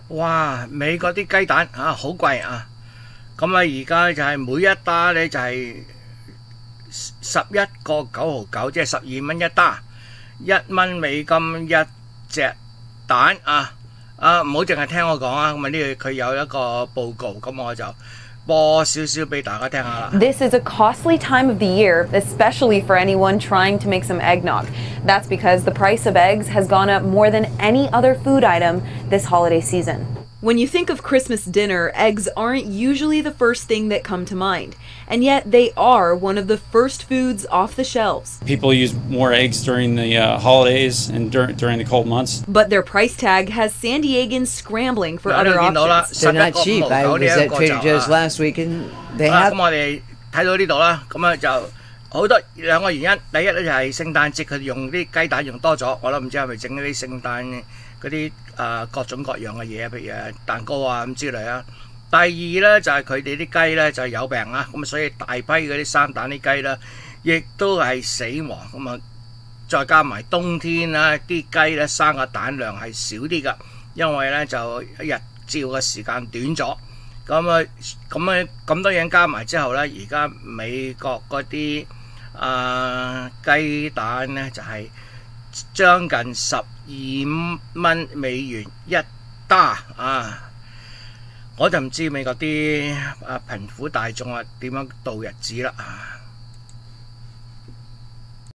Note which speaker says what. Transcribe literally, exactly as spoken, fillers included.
Speaker 1: 哇！美國啲雞蛋啊好貴啊，咁啊而家就係每一打咧就係十一個九毫九，即係十二蚊一打，一蚊美金一隻蛋啊！啊唔好淨係聽我講啊，咁啊呢個佢有一個報告，咁我就播少少俾大家聽下啦。
Speaker 2: This is a costly time of the year, especially for anyone trying to make some eggnog. That's because the price of eggs has gone up more than any other food item this holiday season.
Speaker 3: When you think of Christmas dinner, eggs aren't usually the first thing that come to mind, and yet they are one of the first foods off the shelves.
Speaker 4: People use more eggs during the uh, holidays and dur during the cold months.
Speaker 3: But their price tag has San Diegans scrambling for other options.
Speaker 5: They're not cheap. I was at Trader Joe's last week and they have...
Speaker 1: 咁我哋睇到呢度啦，咁啊就好多兩個原因。第一咧就係聖誕節佢用啲雞蛋用多咗，我都唔知係咪整嗰啲聖誕嗰啲啊各種各樣嘅嘢，譬如蛋糕啊咁之類啊。第二咧就係佢哋啲雞咧就係有病啊，咁所以大批嗰啲生蛋啲雞咧，亦都係死亡。咁啊，再加埋冬天啦，啲雞咧生嘅蛋量係少啲噶，因為咧就日照嘅時間短咗。咁啊，咁啊咁多樣加埋之後咧，而家美國嗰啲啊雞蛋咧就係、是、將近十二蚊美元一打啊！我就唔知美國啲啊貧苦大眾啊點樣度日子啦。